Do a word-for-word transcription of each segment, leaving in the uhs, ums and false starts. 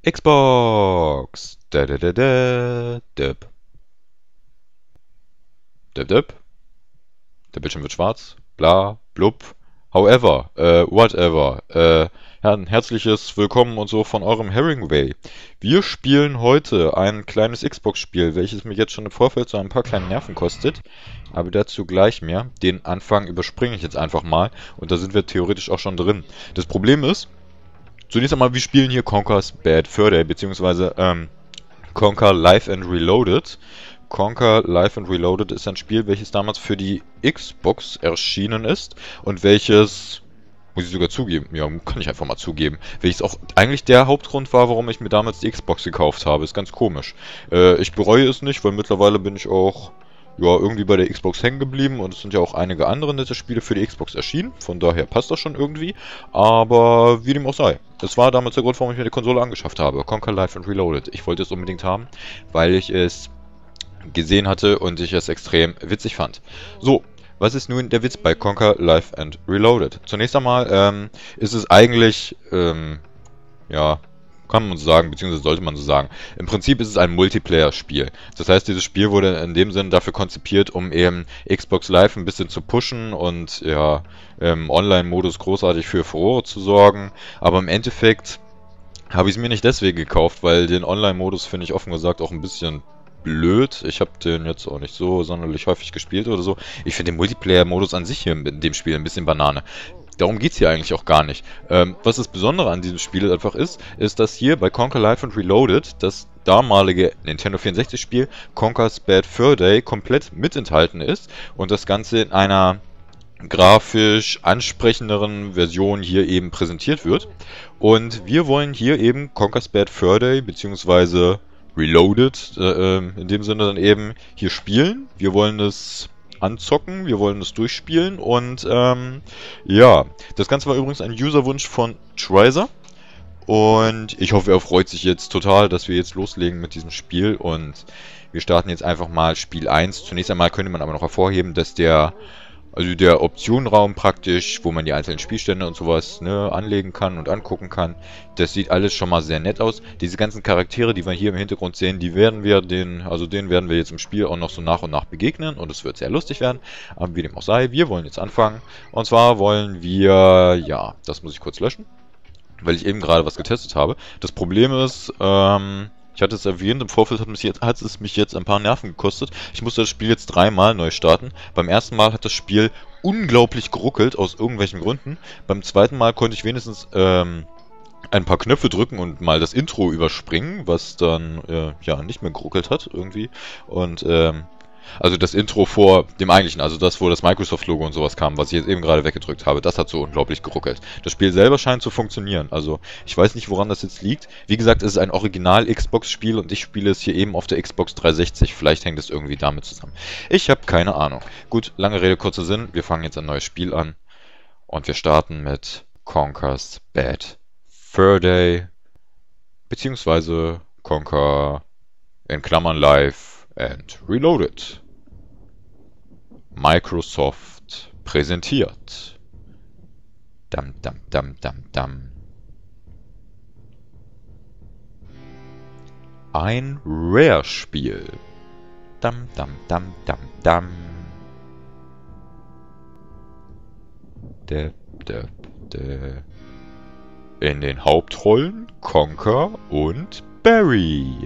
Xbox. Da da da da. Dip. Dip dip. Der Bildschirm wird schwarz. Bla. Blub. However. Äh, whatever. Äh, ja, ein herzliches Willkommen und so von eurem Herringway. Wir spielen heute ein kleines Xbox-Spiel, welches mich jetzt schon im Vorfeld so ein paar kleine Nerven kostet. Aber dazu gleich mehr. Den Anfang überspringe ich jetzt einfach mal. Und da sind wir theoretisch auch schon drin. Das Problem ist, zunächst einmal, wir spielen hier Conker's Bad Fur Day, beziehungsweise ähm, Conker Live and Reloaded. Conker Live and Reloaded ist ein Spiel, welches damals für die Xbox erschienen ist und welches, muss ich sogar zugeben, ja, kann ich einfach mal zugeben, welches auch eigentlich der Hauptgrund war, warum ich mir damals die Xbox gekauft habe. Ist ganz komisch. Äh, ich bereue es nicht, weil mittlerweile bin ich auch ja, irgendwie bei der Xbox hängen geblieben und es sind ja auch einige andere nette Spiele für die Xbox erschienen, von daher passt das schon irgendwie, aber wie dem auch sei. Es war damals der Grund, warum ich mir die Konsole angeschafft habe, Conker Live and Reloaded. Ich wollte es unbedingt haben, weil ich es gesehen hatte und ich es extrem witzig fand. So, was ist nun der Witz bei Conker Live and Reloaded? Zunächst einmal ähm, ist es eigentlich, ähm, ja, kann man so sagen, beziehungsweise sollte man so sagen. Im Prinzip ist es ein Multiplayer-Spiel. Das heißt, dieses Spiel wurde in dem Sinne dafür konzipiert, um eben Xbox Live ein bisschen zu pushen und ja, im Online-Modus großartig für Furore zu sorgen. Aber im Endeffekt habe ich es mir nicht deswegen gekauft, weil den Online-Modus finde ich offen gesagt auch ein bisschen blöd. Ich habe den jetzt auch nicht so sonderlich häufig gespielt oder so. Ich finde den Multiplayer-Modus an sich hier in dem Spiel ein bisschen Banane. Darum geht's hier eigentlich auch gar nicht. Ähm, was das Besondere an diesem Spiel einfach ist, ist, dass hier bei Conker Live and Reloaded das damalige Nintendo vierundsechzig Spiel Conker's Bad Fur Day komplett mit enthalten ist und das Ganze in einer grafisch ansprechenderen Version hier eben präsentiert wird. Und wir wollen hier eben Conker's Bad Fur Day beziehungsweise Reloaded äh, ähm, in dem Sinne dann eben hier spielen. Wir wollen es anzocken, wir wollen es durchspielen und ähm, ja, das Ganze war übrigens ein Userwunsch von Trizer und ich hoffe, er freut sich jetzt total, dass wir jetzt loslegen mit diesem Spiel und wir starten jetzt einfach mal Spiel eins. Zunächst einmal könnte man aber noch hervorheben, dass der also der Optionenraum praktisch, wo man die einzelnen Spielstände und sowas ne, anlegen kann und angucken kann. Das sieht alles schon mal sehr nett aus. Diese ganzen Charaktere, die wir hier im Hintergrund sehen, die werden wir den, also denen werden wir jetzt im Spiel auch noch so nach und nach begegnen und es wird sehr lustig werden. Aber wie dem auch sei, wir wollen jetzt anfangen. Und zwar wollen wir, ja, das muss ich kurz löschen, weil ich eben gerade was getestet habe. Das Problem ist, ähm... ich hatte es erwähnt, im Vorfeld hat, mich jetzt, hat es mich jetzt ein paar Nerven gekostet. Ich musste das Spiel jetzt dreimal neu starten. Beim ersten Mal hat das Spiel unglaublich geruckelt, aus irgendwelchen Gründen. Beim zweiten Mal konnte ich wenigstens ähm, ein paar Knöpfe drücken und mal das Intro überspringen, was dann äh, ja nicht mehr geruckelt hat irgendwie. Und ähm, also das Intro vor dem eigentlichen, also das, wo das Microsoft-Logo und sowas kam, was ich jetzt eben gerade weggedrückt habe, das hat so unglaublich geruckelt. Das Spiel selber scheint zu funktionieren, also ich weiß nicht, woran das jetzt liegt. Wie gesagt, es ist ein Original-Xbox-Spiel und ich spiele es hier eben auf der Xbox dreihundertsechzig, vielleicht hängt es irgendwie damit zusammen. Ich habe keine Ahnung. Gut, lange Rede, kurzer Sinn, wir fangen jetzt ein neues Spiel an und wir starten mit Conker's Bad Fur Day, beziehungsweise Conker in Klammern Live and Reloaded. Microsoft präsentiert. Dam, dam, dam, dam, dam. Ein Rare-Spiel. Dam, dam, dam, dam, dam. Dä, dä, dä. In den Hauptrollen Conker und Barry.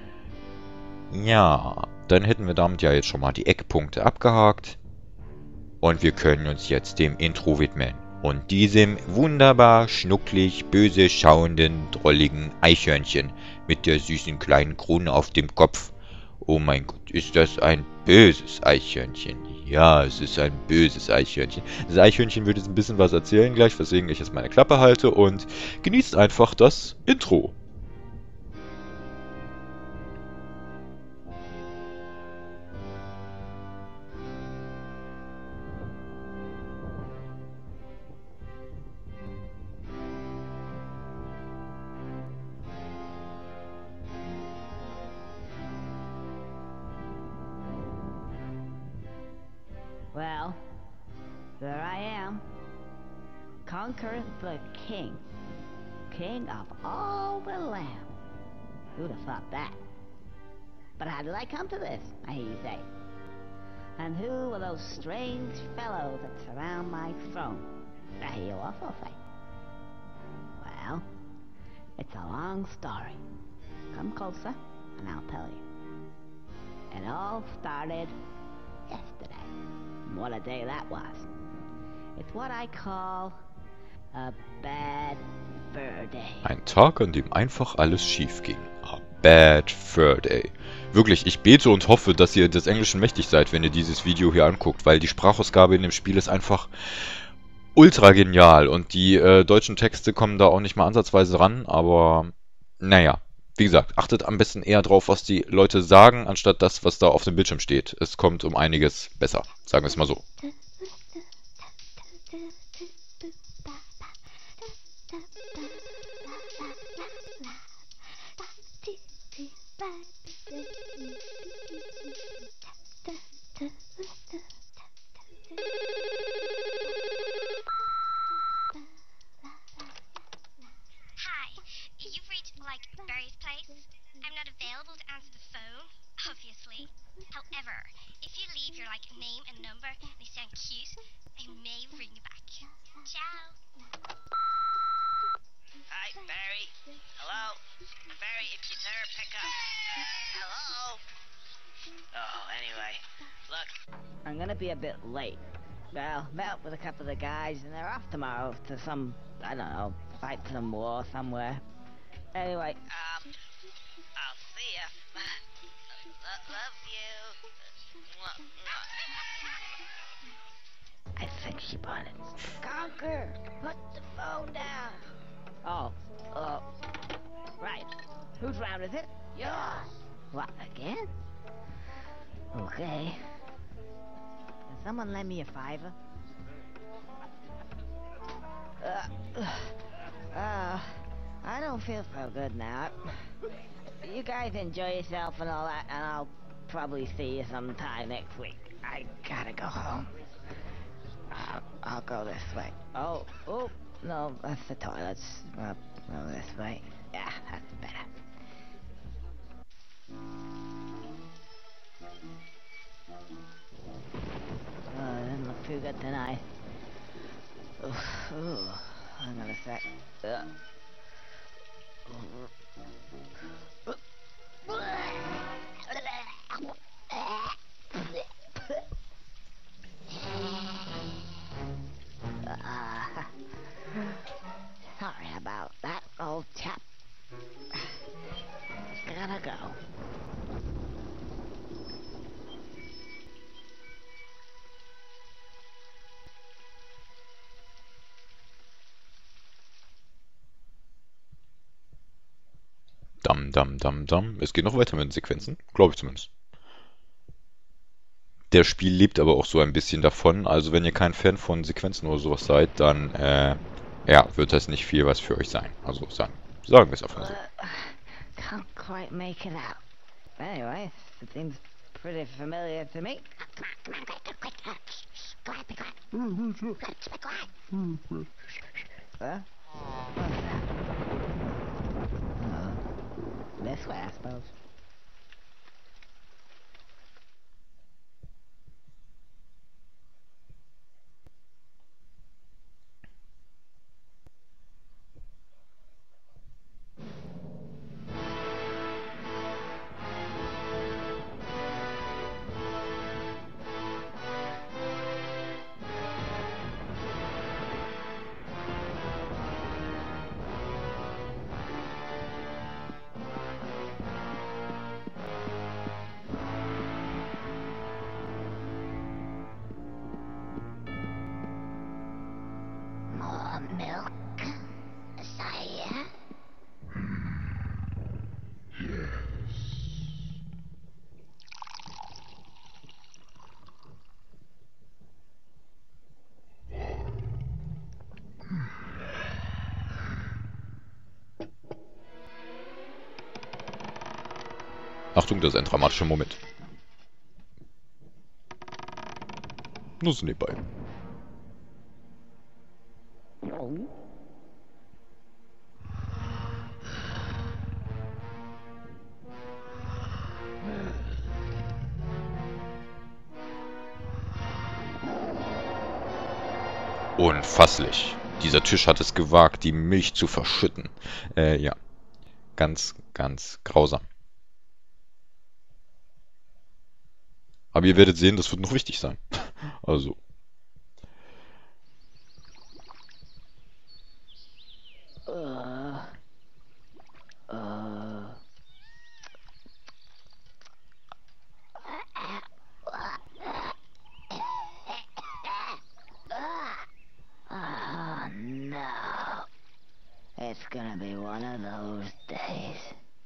Ja, dann hätten wir damit ja jetzt schon mal die Eckpunkte abgehakt. Und wir können uns jetzt dem Intro widmen. Und diesem wunderbar schnucklig böse schauenden, drolligen Eichhörnchen mit der süßen kleinen Krone auf dem Kopf. Oh mein Gott, ist das ein böses Eichhörnchen? Ja, es ist ein böses Eichhörnchen. Das Eichhörnchen wird jetzt ein bisschen was erzählen gleich, weswegen ich jetzt meine Klappe halte und genießt einfach das Intro. Well, there I am. Conquer the king. King of all the land. Who'd have thought that? But how did I come to this, I hear you say? And who are those strange fellows that surround my throne? I hear you also say. Well, it's a long story. Come closer, and I'll tell you. It all started yesterday. And what a day that was. It's what I call a bad fur day. Ein Tag, an dem einfach alles schief ging. A bad fur day. Wirklich, ich bete und hoffe, dass ihr des Englischen mächtig seid, wenn ihr dieses Video hier anguckt, weil die Sprachausgabe in dem Spiel ist einfach ultra genial und die äh, deutschen Texte kommen da auch nicht mal ansatzweise ran, aber naja, wie gesagt, achtet am besten eher drauf, was die Leute sagen, anstatt das, was da auf dem Bildschirm steht. Es kommt um einiges besser, sagen wir es mal so. Barry's place. I'm not available to answer the phone, obviously. However, if you leave your like name and number and they sound cute, I may ring you back. Ciao. Hi, Barry. Hello? Barry, if you never pick up. Hello? Oh, anyway, look. I'm gonna be a bit late. Well, met up with a couple of the guys and they're off tomorrow to some, I don't know, fight some war somewhere. Anyway. Um, I'll see ya. Lo- love you. Mwah, mwah. I think she bought it. Conquer! Put the phone down! Oh, uh, right. Whose round is it? Yours! What, again? Okay. Can someone lend me a fiver? Uh, uh, I don't feel so good now. You guys enjoy yourself and all that, and I'll probably see you sometime next week. I gotta go home. Uh, I'll go this way. Oh, oh, no, that's the toilets. Uh, go this way. Yeah, that's better. Oh, it didn't look too good tonight. Oof, ooh, hang on a sec. Uh. Uh, sorry about that, old chap. Gotta go. Dam, dam, dam, dam. Es geht noch weiter mit den Sequenzen, glaube ich zumindest. Der Spiel lebt aber auch so ein bisschen davon, also wenn ihr kein Fan von Sequenzen oder sowas seid, dann äh, ja, wird das nicht viel was für euch sein. Also sagen, sagen wir es einfach mal so. Uh, can't quite make it out. Anyway, it seems pretty familiar to me. Come on, come on, quick, quick, quick. Go ahead, be quiet. Go ahead. Huh? What's that? Uh, this way, I suppose. More milk, Sire? Achtung, das ist ein dramatischer Moment. Nur so nebenbei. Unfasslich. Dieser Tisch hat es gewagt, die Milch zu verschütten. Äh, ja. Ganz, ganz grausam. Aber ihr werdet sehen, das wird noch wichtig sein. Also. Uh, uh. Oh no. It's gonna be one of those days.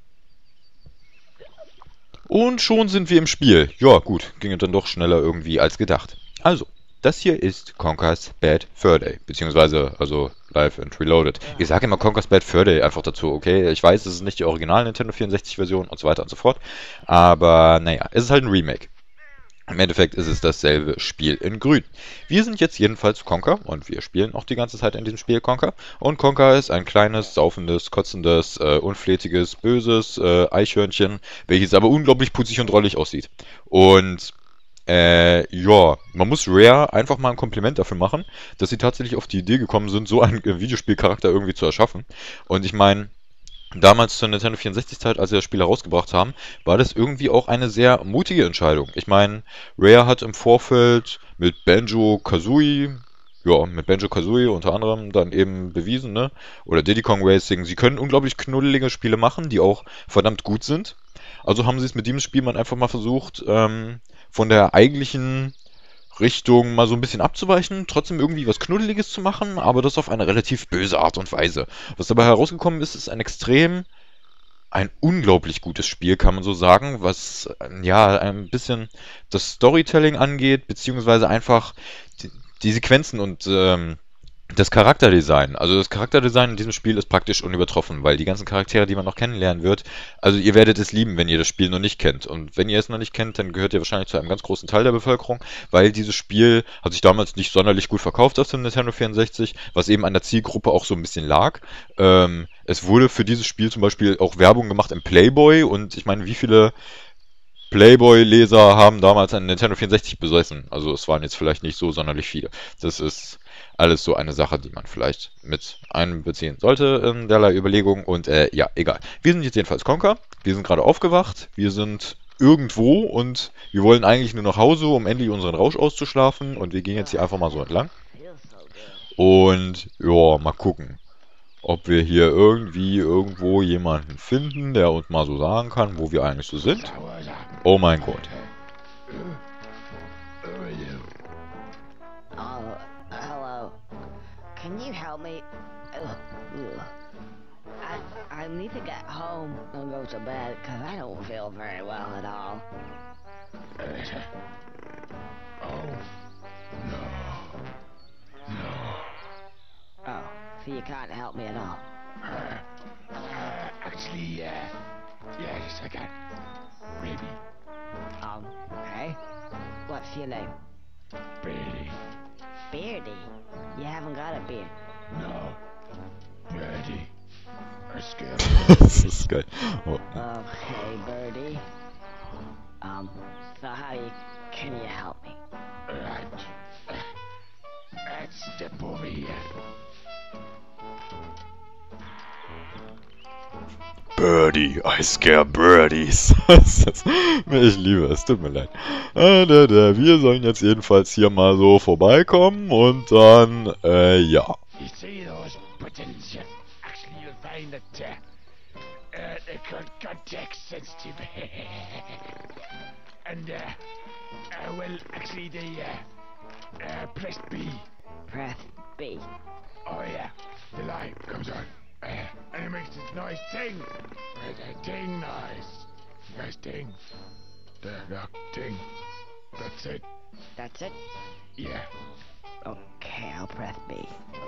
Und schon sind wir im Spiel. Ja, gut, ging dann doch schneller irgendwie als gedacht. Also, das hier ist Conker's Bad Fur Day, beziehungsweise, also, Live and Reloaded. Ich sage immer Conker's Bad Fur Day einfach dazu, okay? Ich weiß, es ist nicht die original Nintendo vierundsechzig-Version und so weiter und so fort, aber naja, es ist halt ein Remake. Im Endeffekt ist es dasselbe Spiel in grün. Wir sind jetzt jedenfalls Conker und wir spielen auch die ganze Zeit in diesem Spiel Conker. Und Conker ist ein kleines, saufendes, kotzendes, äh, unflätiges, böses äh, Eichhörnchen, welches aber unglaublich putzig und drollig aussieht. Und äh, ja, man muss Rare einfach mal ein Kompliment dafür machen, dass sie tatsächlich auf die Idee gekommen sind, so einen äh, Videospielcharakter irgendwie zu erschaffen. Und ich meine, damals zur Nintendo vierundsechzig-Zeit, als sie das Spiel herausgebracht haben, war das irgendwie auch eine sehr mutige Entscheidung. Ich meine, Rare hat im Vorfeld mit Banjo-Kazooie, ja, mit Banjo-Kazooie unter anderem dann eben bewiesen, ne? Oder Diddy Kong Racing, sie können unglaublich knuddelige Spiele machen, die auch verdammt gut sind. Also haben sie es mit diesem Spiel mal einfach mal versucht, ähm, von der eigentlichen Richtung mal so ein bisschen abzuweichen, trotzdem irgendwie was Knuddeliges zu machen, aber das auf eine relativ böse Art und Weise. Was dabei herausgekommen ist, ist ein extrem, ein unglaublich gutes Spiel, kann man so sagen, was ja ein bisschen das Storytelling angeht, beziehungsweise einfach die, die Sequenzen und ähm, das Charakterdesign. Also das Charakterdesign in diesem Spiel ist praktisch unübertroffen, weil die ganzen Charaktere, die man noch kennenlernen wird, also ihr werdet es lieben, wenn ihr das Spiel noch nicht kennt. Und wenn ihr es noch nicht kennt, dann gehört ihr wahrscheinlich zu einem ganz großen Teil der Bevölkerung, weil dieses Spiel hat sich damals nicht sonderlich gut verkauft auf dem Nintendo vierundsechzig, was eben an der Zielgruppe auch so ein bisschen lag. Ähm, es wurde für dieses Spiel zum Beispiel auch Werbung gemacht im Playboy und ich meine, wie viele Playboy-Leser haben damals einen Nintendo vierundsechzig besessen? Also es waren jetzt vielleicht nicht so sonderlich viele. Das ist alles so eine Sache, die man vielleicht mit einbeziehen sollte in derlei Überlegung. Und äh, ja, egal. Wir sind jetzt jedenfalls Conker. Wir sind gerade aufgewacht. Wir sind irgendwo und wir wollen eigentlich nur nach Hause, um endlich unseren Rausch auszuschlafen. Und wir gehen jetzt hier einfach mal so entlang. Und ja, mal gucken, ob wir hier irgendwie irgendwo jemanden finden, der uns mal so sagen kann, wo wir eigentlich so sind. Oh mein Gott. Oh, hello. Can you help me? Ugh, ugh. I I need to get home and go to bed because I don't feel very well at all. Oh, no. No. Oh, so you can't help me at all. Uh, uh, actually, uh, yes, I can. Maybe. Um, okay. What's your name? Beardy. Beardy. You haven't got a beard. No. Beardy. I'm scared. Das ist geil. Oh. Okay, Birdie. Um, so how you, can you help me? Right. Uh, let's step over here. Birdie, I scare birdies. Ich liebe es, tut mir leid. Äh, da, da. Wir sollen jetzt jedenfalls hier mal so vorbeikommen und dann, äh, ja. You see those buttons? You- Actually, you'll find that uh, uh, they're called context sensitive. and, uh, uh, well, actually, they, uh, uh, press B. Press B. Oh, yeah, the light comes on. Uh, and it makes this nice ting. Uh, the ting noise. Nice ting. The knock ting. That's it. That's it? Yeah. Okay, I'll press B.